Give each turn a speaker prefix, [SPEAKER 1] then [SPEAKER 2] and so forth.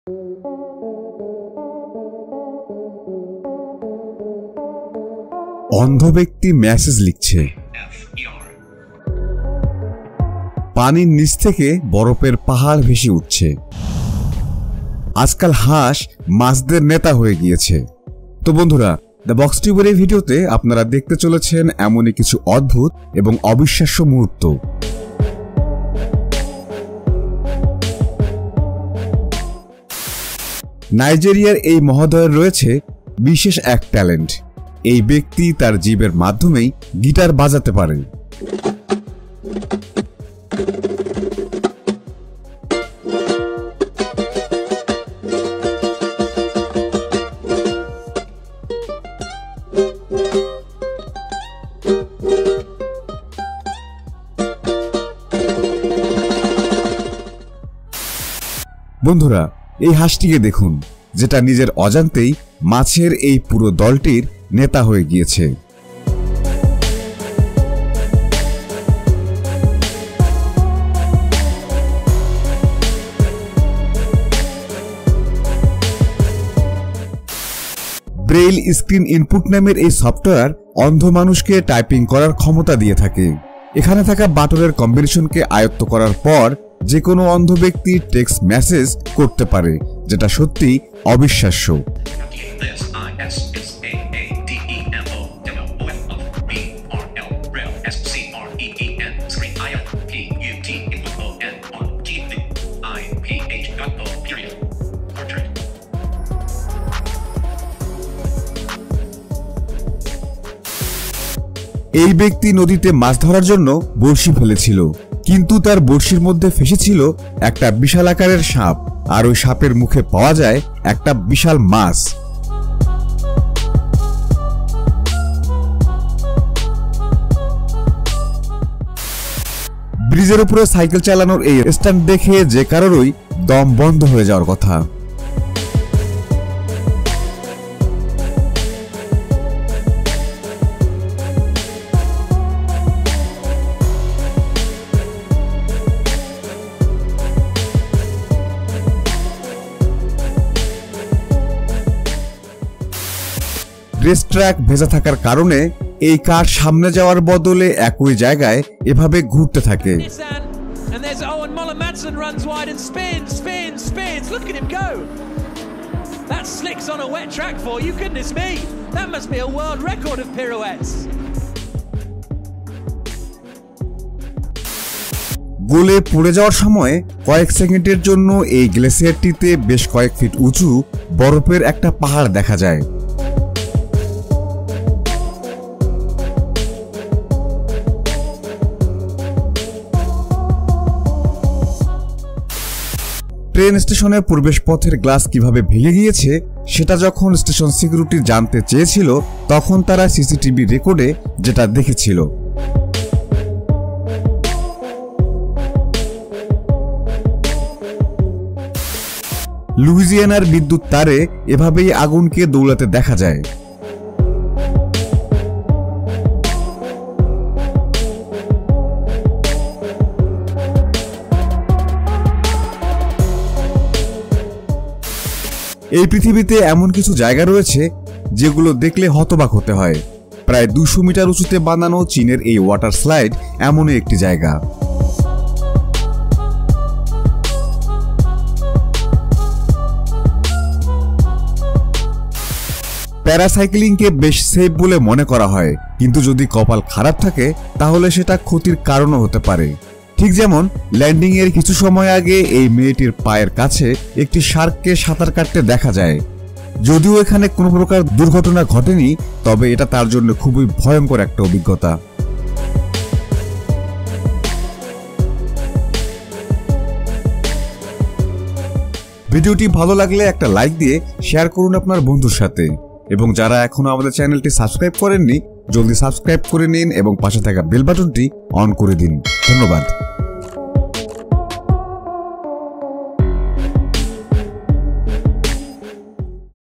[SPEAKER 1] অন্ধ ব্যক্তি মেসেজ লিখছে। পানির নিচ থেকে বরফের পাহাড় ভেসে উঠছে। আজকাল হাঁস মাছদের নেতা হয়ে গিয়েছে। তো বন্ধুরা, দ্য বক্স টিউবের এই ভিডিওতে আপনারা দেখতে চলেছেন এমনই কিছু অদ্ভুত এবং অবিশ্বাস্য মুহূর্ত। নাইজেরিয়ার এই মহোদয়ের রয়েছে বিশেষ এক ট্যালেন্ট। এই ব্যক্তি তার জিভের মাধ্যমেই গিটার বাজাতে পারে। বন্ধুরা, এই হাঁসটিকে দেখুন, যেটা নিজের অজান্তেই মাছের এই পুরো দলটির নেতা হয়ে গিয়েছে। ব্রেইল স্ক্রিন ইনপুট নামের এই সফটওয়্যার অন্ধ মানুষকে টাইপিং করার ক্ষমতা দিয়ে থাকে। এখানে থাকা বাটনের কম্বিনেশনকে আয়ত্ত করার পর যে কোনো অন্ধ ব্যক্তি টেক্সট মেসেজ করতে পারে, যেটা সত্যি অবিশ্বাস্য। এই ব্যক্তি নদীতে মাছ ধরার জন্য বড়শি ফেলেছিল, কিন্তু তার বড়শির মধ্যে ফেসেছিল একটা বিশাল আকারের সাপ, আর ওই সাপের মুখে পাওয়া যায় একটা বিশাল মাছ। ব্রিজের উপরে সাইকেল চালানোর এই স্ট্যান্ড দেখে যে কারোরই দম বন্ধ হয়ে যাওয়ার কথা। রেস ট্র্যাক ভেজা থাকার কারণে এই কার সামনে যাওয়ার বদলে একই জায়গায় এভাবে ঘুরতে থাকে। গলে পড়ে যাওয়ার সময় কয়েক সেকেন্ডের জন্য এই গ্লেসিয়ারটিতে বেশ কয়েক ফিট উঁচু বরফের একটা পাহাড় দেখা যায়। ট্রেন স্টেশনের প্রবেশ পথের গ্লাস কিভাবে ভেঙে গিয়েছে সেটা যখন স্টেশন সিকিউরিটি জানতে চেয়েছিল, তখন তারা সিসিটিভি রেকর্ডে যেটা দেখেছিল। লুইজিয়ানার বিদ্যুৎ তারে এভাবেই আগুনকে দৌড়াতে দেখা যায়। এই পৃথিবীতে এমন কিছু জায়গা রয়েছে যেগুলো দেখলে হতবাক হতে হয়। প্রায় 200 মিটার উঁচুতে বানানো চীনের এই ওয়াটার স্লাইড এমনই একটি জায়গা। প্যারাসাইক্লিংকে বেশ সেফ বলে মনে করা হয়, কিন্তু যদি কপাল খারাপ থাকে তাহলে সেটা ক্ষতির কারণও হতে পারে। ঠিক যেমন ল্যান্ডিং এর কিছু সময় আগে এই মেয়েটির পায়ের কাছে একটি শার্ককে সাঁতার কাটতে দেখা যায়। যদিও এখানে কোনো প্রকার দুর্ঘটনা ঘটেনি, তবে এটা তার জন্য খুবই ভয়ঙ্কর একটা অভিজ্ঞতা। ভিডিওটি ভালো লাগলে একটা লাইক দিয়ে শেয়ার করুন আপনার বন্ধুর সাথে, এবং যারা এখনো আমাদের চ্যানেলটি সাবস্ক্রাইব করেননি জলদি সাবস্ক্রাইব করে নিন এবং পাশে থাকা বেল বাটনটি অন করে দিন। ধন্যবাদ।